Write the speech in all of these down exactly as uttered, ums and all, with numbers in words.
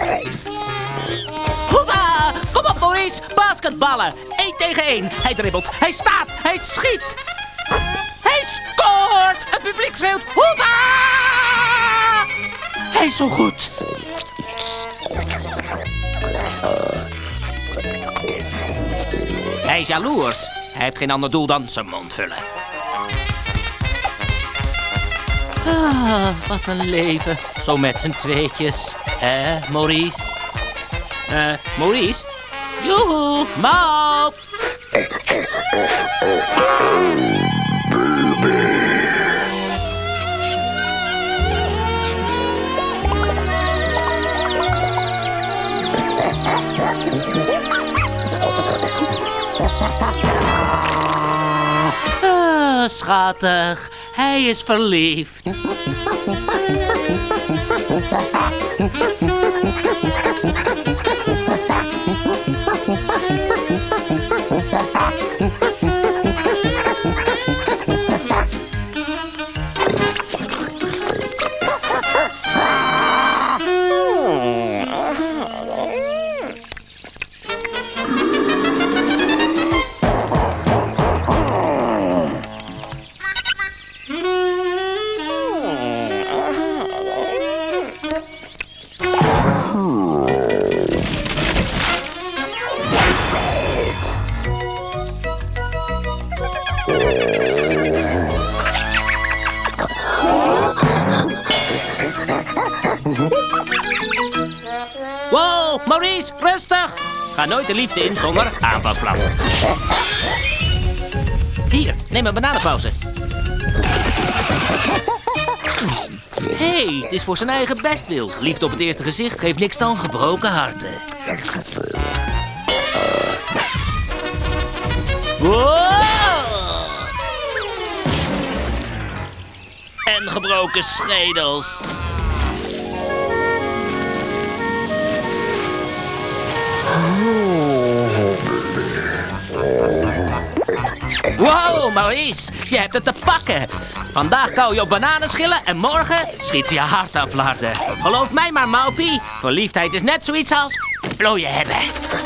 Hoera! Kom op, Maurice. Basketballen. Eén tegen één. Hij dribbelt. Hij staat. Hij schiet. Hij scoort. Het publiek schreeuwt. Hoera! Hij is zo goed. Hij is jaloers. Hij heeft geen ander doel dan zijn mond vullen. Ah, wat een leven. Zo met z'n tweetjes. Eh, Maurice? Eh, Maurice? Joehoe, Maup! Ah, schattig. Hij is verliefd. Wow, Maurice, rustig! Ga nooit de liefde in zonder aanvalsplan. Hier, neem een bananenpauze. Hé, hey, het is voor zijn eigen bestwil. Liefde op het eerste gezicht geeft niks dan gebroken harten. Wow! En gebroken schedels. Wow, Maurice, je hebt het te pakken. Vandaag kauw je op bananenschillen en morgen schiet ze je hart aan flarden. Geloof mij maar, Maupie. Verliefdheid is net zoiets als vlooien hebben.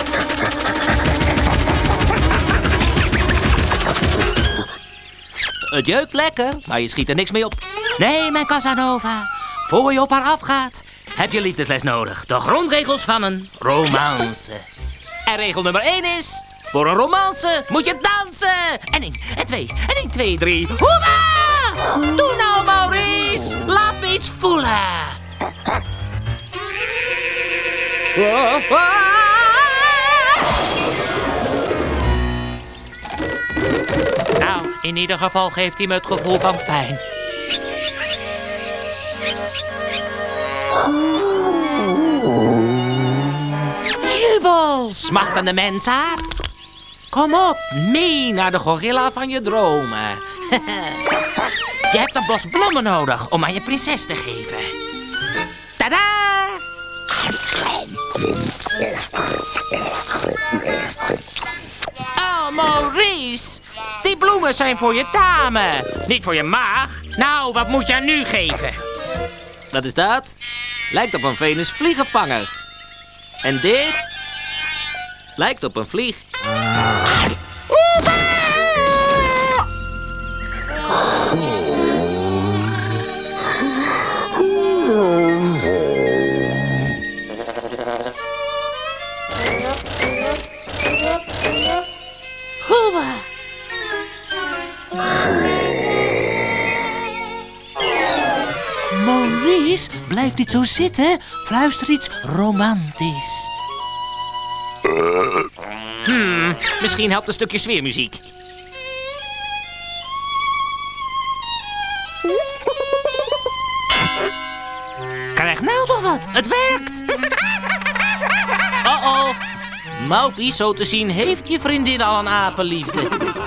Het jeukt lekker, maar je schiet er niks mee op. Nee, mijn Casanova, voor je op haar afgaat, heb je liefdesles nodig. De grondregels van een romance. En regel nummer één is... voor een romance moet je dansen. En één, en twee, en één, twee, drie. Hoera! Doe nou, Maurice. Laat me iets voelen. Nou, in ieder geval geeft hij me het gevoel van pijn. Jubel, smachtende mensaard. Kom op, mee naar de gorilla van je dromen. Je hebt een bos bloemen nodig om aan je prinses te geven. Tada! Oh, Maurice. Die bloemen zijn voor je dame. Niet voor je maag. Nou, wat moet je haar nu geven? Wat is dat? Lijkt op een Venus vliegenvanger. En dit? Lijkt op een vlieg. Hoeba. Maurice, blijf niet zo zitten. Fluister iets romantisch. Hmm, misschien helpt een stukje sfeermuziek. Krijg nou toch wat, het werkt! Oh-oh, Maupie, zo te zien heeft je vriendin al een apenliefde.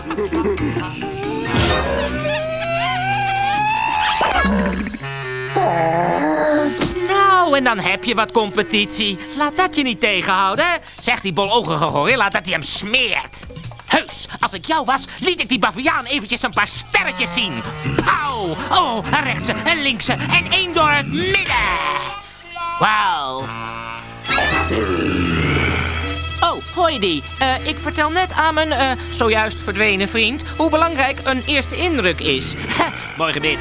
Nou, en dan heb je wat competitie. Laat dat je niet tegenhouden. Zeg die bologige gorilla dat hij hem smeert. Heus, als ik jou was, liet ik die baviaan eventjes een paar sterretjes zien. Pauw! Oh, een rechtse, een linkse en één door het midden. Wauw. Oh, hoi die. Uh, ik vertel net aan mijn uh, zojuist verdwenen vriend hoe belangrijk een eerste indruk is. Mooi gebit.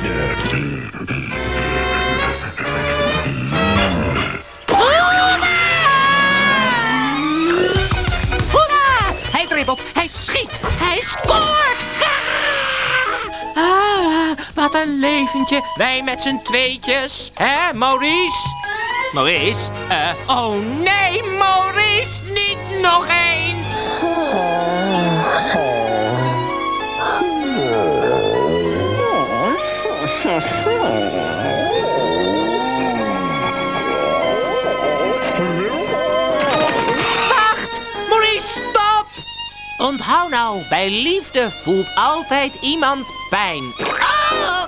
Hoera! Hij dribbelt, hij schiet, hij scoort! Ah, wat een leventje. Wij met z'n tweetjes. Hè, Maurice? Maurice? Uh, oh nee, Maurice, niet nog eens! Wacht! Maurice, stop! Onthoud nou, bij liefde voelt altijd iemand pijn. Ah!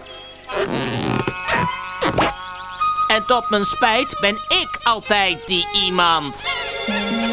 En tot mijn spijt ben ik altijd die iemand.